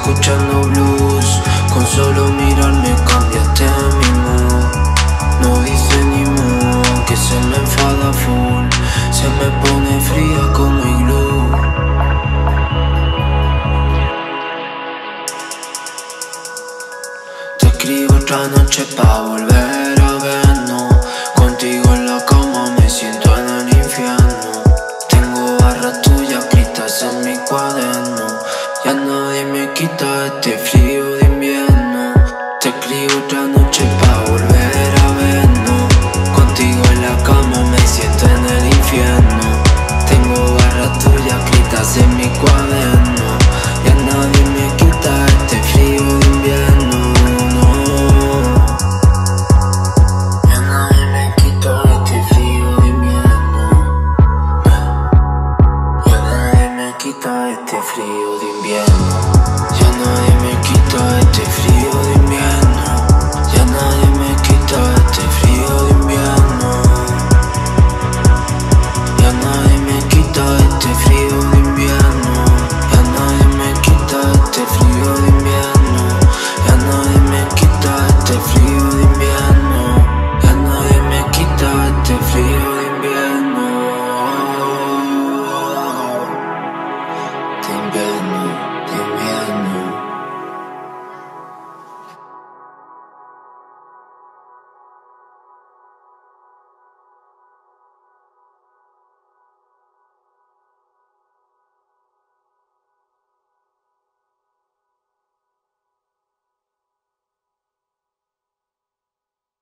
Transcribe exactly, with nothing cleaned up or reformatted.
escuchando blues. Con solo mirarme cambiaste mi mood. No dice ni mu, que se me enfada full. Se me pone fría como iglú. Te escribo otra noche pa' volver a vernos. Contigo en la cama me siento en el infierno. Tengo barras tuyas escritas en mi cuaderno. Ya nadie me quita este frío de invierno. Te escribo otra noche pa' volver a vernos. Contigo en la cama me siento en el infierno. Tengo barras tuyas escritas en mi cuaderno. Ya nadie me quita este frío de invierno. No. Ya nadie me quita este frío de invierno. Ya nadie me quita este frío de invierno. Ya nadie me quita este frío de invierno. Ya nadie me quita este frío de invierno. Ya nadie me quita este frío de invierno. Ya nadie me quita este frío de invierno. Ya nadie me quita este frío de invierno. Ya nadie me quita este frío de invierno. De invierno.